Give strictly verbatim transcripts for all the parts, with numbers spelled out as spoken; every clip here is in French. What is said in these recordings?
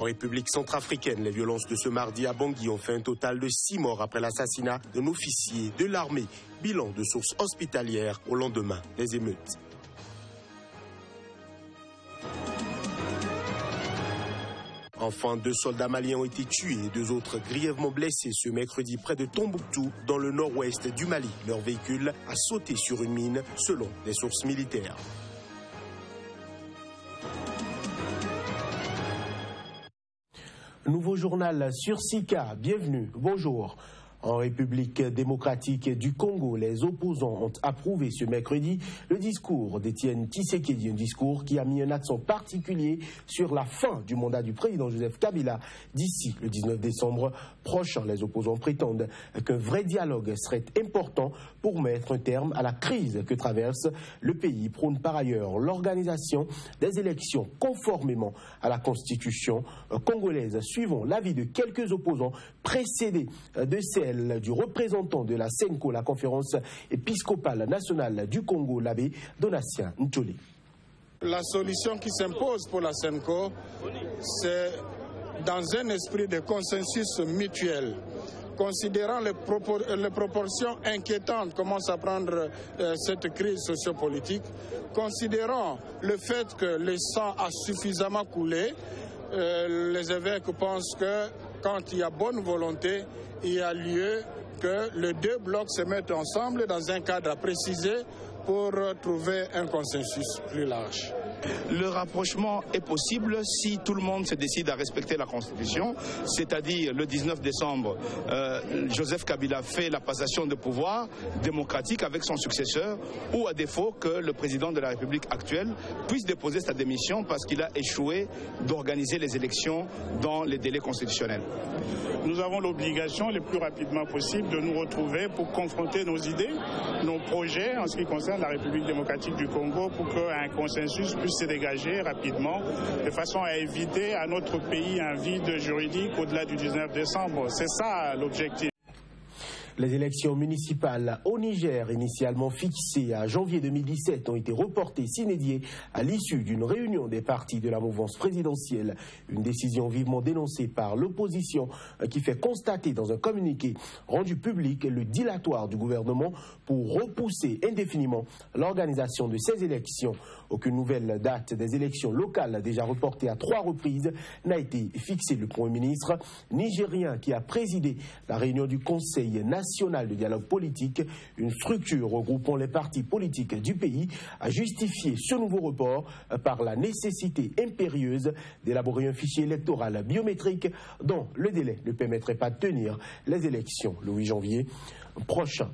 En République centrafricaine, les violences de ce mardi à Bangui ont fait un total de six morts après l'assassinat d'un officier de l'armée. Bilan de sources hospitalières au lendemain des émeutes. Enfin, deux soldats maliens ont été tués et deux autres grièvement blessés ce mercredi près de Tombouctou, dans le nord-ouest du Mali. Leur véhicule a sauté sur une mine, selon les sources militaires. Nouveau journal sur Sika, bienvenue, bonjour. En République démocratique du Congo, les opposants ont approuvé ce mercredi le discours d'Étienne Tshisekedi, un discours qui a mis un accent particulier sur la fin du mandat du président Joseph Kabila d'ici le dix-neuf décembre prochain. Les opposants prétendent qu'un vrai dialogue serait important pour mettre un terme à la crise que traverse le pays. Ils prônent par ailleurs l'organisation des élections conformément à la constitution congolaise, suivant l'avis de quelques opposants précédés de celle du représentant de la Senko, la conférence épiscopale nationale du Congo, l'abbé Donatien Ntcholi. La solution qui s'impose pour la Senko, c'est dans un esprit de consensus mutuel. Considérant les, propor les proportions inquiétantes que commence à prendre euh, cette crise sociopolitique, considérant le fait que le sang a suffisamment coulé, euh, les évêques pensent que quand il y a bonne volonté, il y a lieu que les deux blocs se mettent ensemble dans un cadre précisé pour trouver un consensus plus large. Le rapprochement est possible si tout le monde se décide à respecter la Constitution, c'est-à-dire le dix-neuf décembre, euh, Joseph Kabila fait la passation de pouvoir démocratique avec son successeur, ou à défaut que le président de la République actuelle puisse déposer sa démission parce qu'il a échoué d'organiser les élections dans les délais constitutionnels. Nous avons l'obligation le plus rapidement possible de nous retrouver pour confronter nos idées, nos projets en ce qui concerne la République démocratique du Congo pour qu'un consensus puisse se dégager rapidement de façon à éviter à notre pays un vide juridique au-delà du dix-neuf décembre. C'est ça l'objectif. Les élections municipales au Niger, initialement fixées à janvier deux mille dix-sept, ont été reportées sine die à l'issue d'une réunion des partis de la mouvance présidentielle. Une décision vivement dénoncée par l'opposition qui fait constater dans un communiqué rendu public le dilatoire du gouvernement pour repousser indéfiniment l'organisation de ces élections. Aucune nouvelle date des élections locales, déjà reportées à trois reprises, n'a été fixée. Le Premier ministre nigérien qui a présidé la réunion du Conseil national national de dialogue politique, une structure regroupant les partis politiques du pays, a justifié ce nouveau report par la nécessité impérieuse d'élaborer un fichier électoral biométrique dont le délai ne permettrait pas de tenir les élections le huit janvier prochain.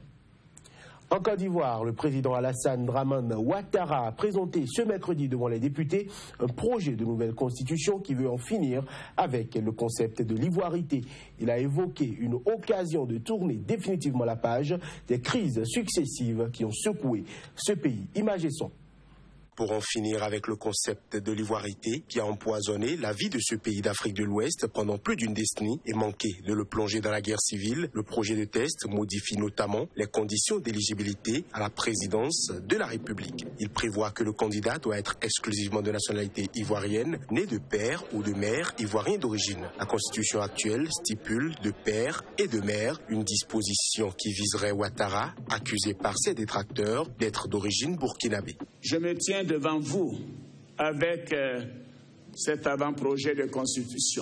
En Côte d'Ivoire, le président Alassane Dramane Ouattara a présenté ce mercredi devant les députés un projet de nouvelle constitution qui veut en finir avec le concept de l'ivoirité. Il a évoqué une occasion de tourner définitivement la page des crises successives qui ont secoué ce pays. Image et son. Pour en finir avec le concept de l'ivoirité qui a empoisonné la vie de ce pays d'Afrique de l'Ouest pendant plus d'une décennie et manqué de le plonger dans la guerre civile, le projet de test modifie notamment les conditions d'éligibilité à la présidence de la République. Il prévoit que le candidat doit être exclusivement de nationalité ivoirienne, né de père ou de mère ivoirien d'origine. La constitution actuelle stipule de père et de mère, une disposition qui viserait Ouattara, accusé par ses détracteurs d'être d'origine burkinabé. Je me tiens devant vous avec euh, cet avant-projet de constitution,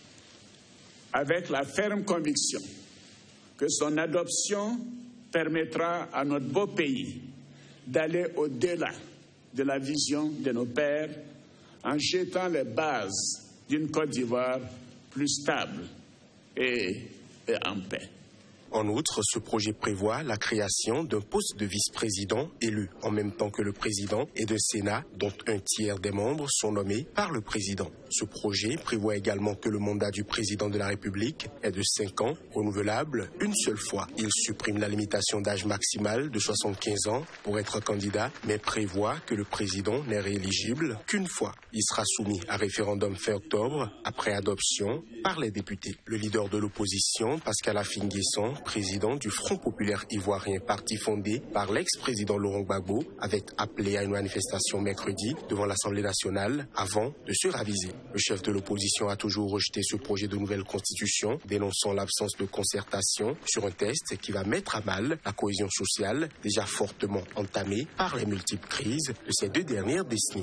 avec la ferme conviction que son adoption permettra à notre beau pays d'aller au-delà de la vision de nos pères en jetant les bases d'une Côte d'Ivoire plus stable et, et en paix. En outre, ce projet prévoit la création d'un poste de vice-président élu en même temps que le président et d'un Sénat dont un tiers des membres sont nommés par le président. Ce projet prévoit également que le mandat du président de la République est de cinq ans, renouvelable une seule fois. Il supprime la limitation d'âge maximal de soixante-quinze ans pour être candidat, mais prévoit que le président n'est rééligible qu'une fois. Il sera soumis à référendum fin octobre, après adoption par les députés. Le leader de l'opposition, Pascal Affi N'Guessan, président du Front populaire ivoirien, parti fondé par l'ex-président Laurent Gbagbo, avait appelé à une manifestation mercredi devant l'Assemblée nationale avant de se raviser. Le chef de l'opposition a toujours rejeté ce projet de nouvelle constitution, dénonçant l'absence de concertation sur un texte qui va mettre à mal la cohésion sociale déjà fortement entamée par les multiples crises de ces deux dernières décennies.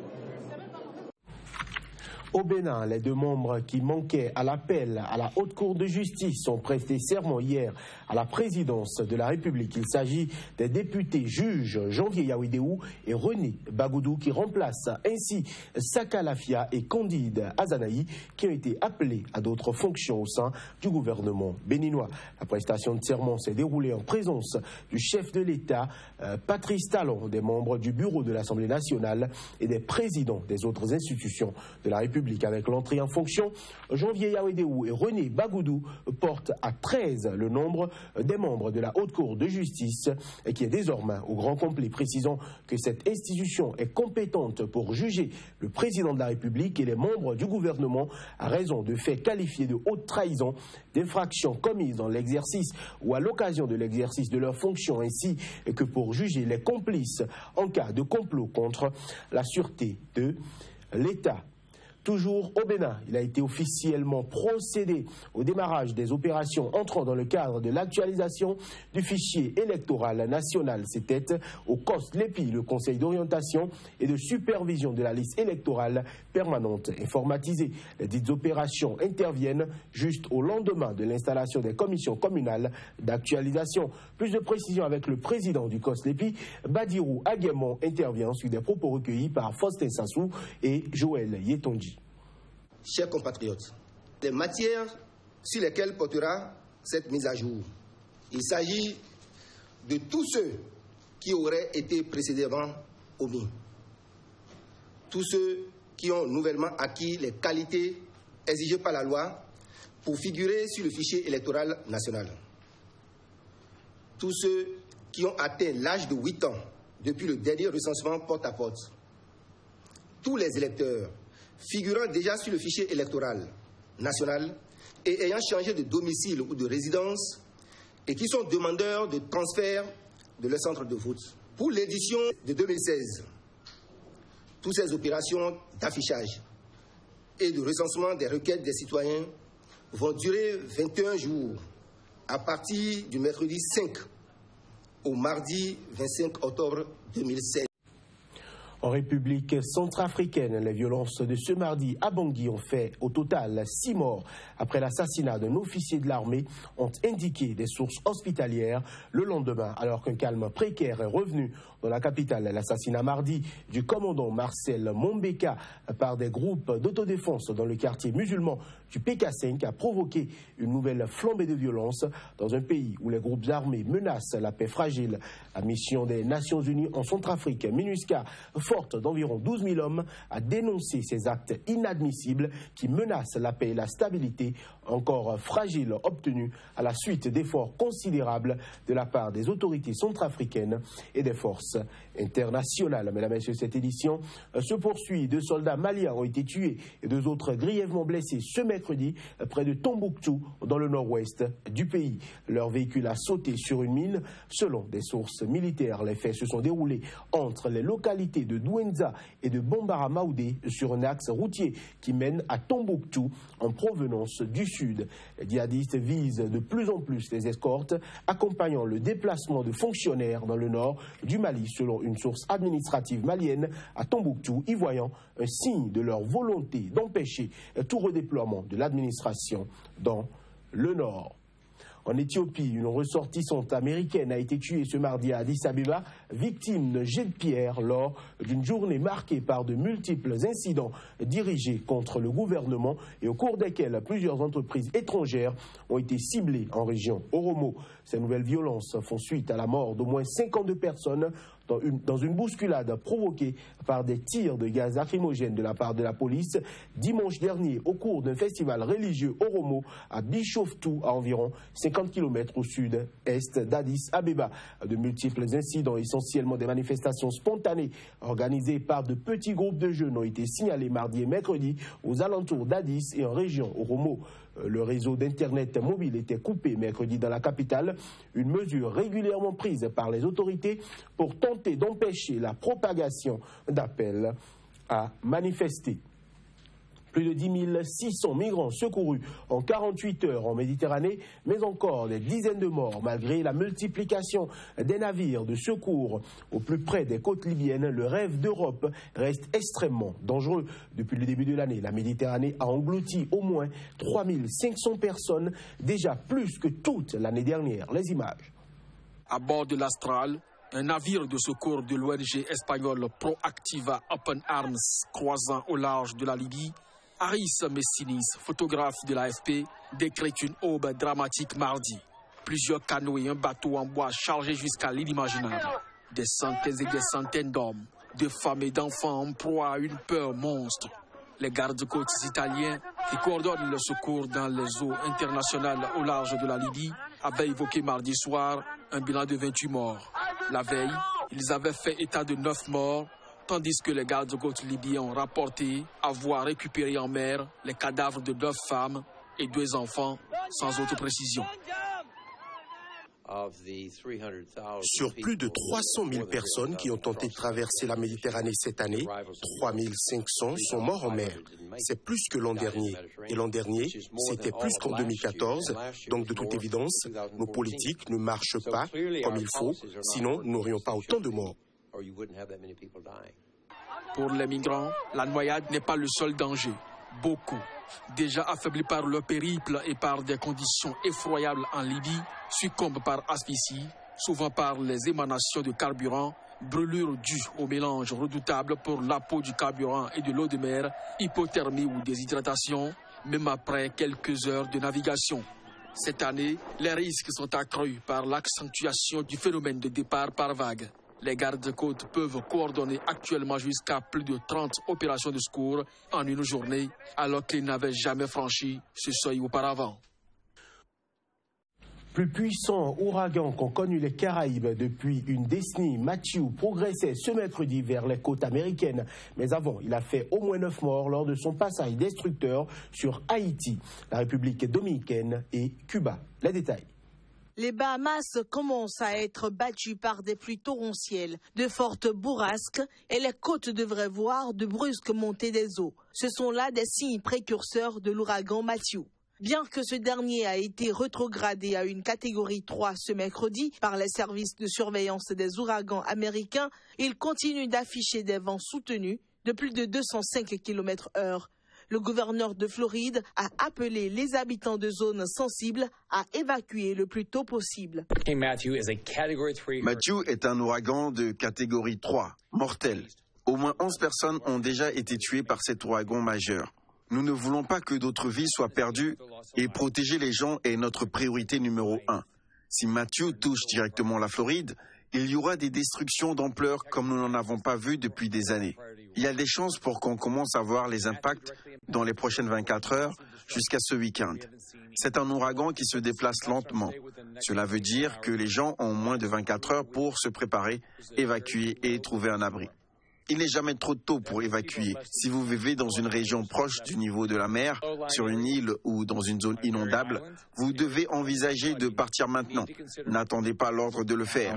Au Bénin, les deux membres qui manquaient à l'appel à la Haute Cour de justice ont prêté serment hier à la présidence de la République. Il s'agit des députés juges Janvier Yawédéou et René Bagoudou qui remplacent ainsi Saka Lafia et Candide Azanaï qui ont été appelés à d'autres fonctions au sein du gouvernement béninois. La prestation de serment s'est déroulée en présence du chef de l'État, euh, Patrice Talon, des membres du bureau de l'Assemblée nationale et des présidents des autres institutions de la République. Avec l'entrée en fonction, Janvier Yawédéou et René Bagoudou portent à treize le nombre des membres de la Haute Cour de justice qui est désormais au grand complet, précisant que cette institution est compétente pour juger le président de la République et les membres du gouvernement à raison de faits qualifiés de haute trahison, d'infractions commises dans l'exercice ou à l'occasion de l'exercice de leurs fonctions, ainsi que pour juger les complices en cas de complot contre la sûreté de l'État. Toujours au Bénin, il a été officiellement procédé au démarrage des opérations entrant dans le cadre de l'actualisation du fichier électoral national. C'était au C O S L E P I, le Conseil d'orientation et de supervision de la liste électorale permanente informatisée. Les dites opérations interviennent juste au lendemain de l'installation des commissions communales d'actualisation. Plus de précisions avec le président du C O S L E P I, Badirou Aguemon, intervient sur des propos recueillis par Faustin Sassou et Joël Yetonji. Chers compatriotes, les matières sur lesquelles portera cette mise à jour, il s'agit de tous ceux qui auraient été précédemment omis, tous ceux qui ont nouvellement acquis les qualités exigées par la loi pour figurer sur le fichier électoral national, tous ceux qui ont atteint l'âge de huit ans depuis le dernier recensement porte à porte, tous les électeurs figurant déjà sur le fichier électoral national et ayant changé de domicile ou de résidence et qui sont demandeurs de transfert de leur centre de vote. Pour l'édition de deux mille seize, toutes ces opérations d'affichage et de recensement des requêtes des citoyens vont durer vingt et un jours à partir du mercredi cinq au mardi vingt-cinq octobre deux mille seize. En République centrafricaine, les violences de ce mardi à Bangui ont fait au total six morts après l'assassinat d'un officier de l'armée, ont indiqué des sources hospitalières le lendemain, alors qu'un calme précaire est revenu dans la capitale. L'assassinat mardi du commandant Marcel Mombeka par des groupes d'autodéfense dans le quartier musulman du P K cinq a provoqué une nouvelle flambée de violence dans un pays où les groupes armés menacent la paix fragile. La mission des Nations Unies en Centrafrique, MINUSCA, forte d'environ douze mille hommes, a dénoncé ces actes inadmissibles qui menacent la paix et la stabilité encore fragile obtenue à la suite d'efforts considérables de la part des autorités centrafricaines et des forces internationales. Mesdames et messieurs, cette édition se poursuit. Deux soldats maliens ont été tués et deux autres grièvement blessés ce mercredi près de Tombouctou, dans le nord-ouest du pays. Leur véhicule a sauté sur une mine. Selon des sources militaires, les faits se sont déroulés entre les localités de Douenza et de Bambara Maoudé sur un axe routier qui mène à Tombouctou en provenance du sud. Les djihadistes visent de plus en plus les escortes, accompagnant le déplacement de fonctionnaires dans le nord du Mali, selon une source administrative malienne à Tombouctou, y voyant un signe de leur volonté d'empêcher tout redéploiement de l'administration dans le nord. En Éthiopie, une ressortissante américaine a été tuée ce mardi à Addis Abeba, victime de jets de pierre lors d'une journée marquée par de multiples incidents dirigés contre le gouvernement et au cours desquels plusieurs entreprises étrangères ont été ciblées en région Oromo. Ces nouvelles violences font suite à la mort d'au moins cinquante-deux personnes dans une, dans une bousculade provoquée par des tirs de gaz lacrymogène de la part de la police dimanche dernier au cours d'un festival religieux Oromo à Bishoftu, à environ cinquante kilomètres au sud-est d'Addis Abeba. De multiples incidents, essentiellement des manifestations spontanées organisées par de petits groupes de jeunes, ont été signalés mardi et mercredi aux alentours d'Addis et en région Oromo. Le réseau d'Internet mobile était coupé mercredi dans la capitale, une mesure régulièrement prise par les autorités pour tenter d'empêcher la propagation d'appels à manifester. Plus de dix mille six cents migrants secourus en quarante-huit heures en Méditerranée, mais encore des dizaines de morts malgré la multiplication des navires de secours au plus près des côtes libyennes. Le rêve d'Europe reste extrêmement dangereux. Depuis le début de l'année, la Méditerranée a englouti au moins trois mille cinq cents personnes, déjà plus que toute l'année dernière. Les images. À bord de l'Astral, un navire de secours de l'O N G espagnole Proactiva Open Arms croisant au large de la Libye, Aris Messinis, photographe de l'A F P, décrit une aube dramatique mardi. Plusieurs canots et un bateau en bois chargés jusqu'à l'inimaginable. Des centaines et des centaines d'hommes, de femmes et d'enfants en proie à une peur monstre. Les gardes-côtes italiens, qui coordonnent le secours dans les eaux internationales au large de la Libye, avaient évoqué mardi soir un bilan de vingt-huit morts. La veille, ils avaient fait état de neuf morts, tandis que les gardes-côtes libyens ont rapporté avoir récupéré en mer les cadavres de neuf femmes et deux enfants, sans autre précision. Sur plus de trois cent mille personnes qui ont tenté de traverser la Méditerranée cette année, trois mille cinq cents sont morts en mer. C'est plus que l'an dernier. Et l'an dernier, c'était plus qu'en deux mille quatorze. Donc, de toute évidence, nos politiques ne marchent pas comme il faut, sinon nous n'aurions pas autant de morts. Pour les migrants, la noyade n'est pas le seul danger. Beaucoup, déjà affaiblis par leur périple et par des conditions effroyables en Libye, succombent par asphyxie, souvent par les émanations de carburant, brûlures dues au mélange redoutable pour la peau du carburant et de l'eau de mer, hypothermie ou déshydratation, même après quelques heures de navigation. Cette année, les risques sont accrus par l'accentuation du phénomène de départ par vague. Les gardes-côtes peuvent coordonner actuellement jusqu'à plus de trente opérations de secours en une journée, alors qu'ils n'avaient jamais franchi ce seuil auparavant. Plus puissant ouragan qu'ont connu les Caraïbes depuis une décennie, Matthew progressait ce mercredi vers les côtes américaines. Mais avant, il a fait au moins neuf morts lors de son passage destructeur sur Haïti, la République dominicaine et Cuba. Les détails. Les Bahamas commencent à être battus par des pluies torrentielles, de fortes bourrasques et les côtes devraient voir de brusques montées des eaux. Ce sont là des signes précurseurs de l'ouragan Matthew. Bien que ce dernier a été rétrogradé à une catégorie trois ce mercredi par les services de surveillance des ouragans américains, il continue d'afficher des vents soutenus de plus de deux cent cinq kilomètres heure. Le gouverneur de Floride a appelé les habitants de zones sensibles à évacuer le plus tôt possible. Matthew est un ouragan de catégorie trois, mortel. Au moins onze personnes ont déjà été tuées par cet ouragan majeur. Nous ne voulons pas que d'autres vies soient perdues et protéger les gens est notre priorité numéro un. Si Matthew touche directement la Floride, il y aura des destructions d'ampleur comme nous n'en avons pas vu depuis des années. Il y a des chances pour qu'on commence à voir les impacts dans les prochaines vingt-quatre heures jusqu'à ce week-end. C'est un ouragan qui se déplace lentement. Cela veut dire que les gens ont moins de vingt-quatre heures pour se préparer, évacuer et trouver un abri. Il n'est jamais trop tôt pour évacuer. Si vous vivez dans une région proche du niveau de la mer, sur une île ou dans une zone inondable, vous devez envisager de partir maintenant. N'attendez pas l'ordre de le faire.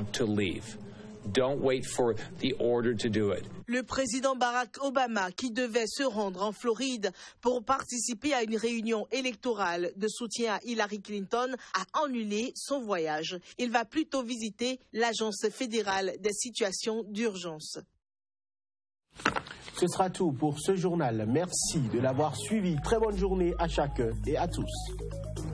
Le président Barack Obama, qui devait se rendre en Floride pour participer à une réunion électorale de soutien à Hillary Clinton, a annulé son voyage. Il va plutôt visiter l'Agence fédérale des situations d'urgence. Ce sera tout pour ce journal. Merci de l'avoir suivi. Très bonne journée à chacun et à tous.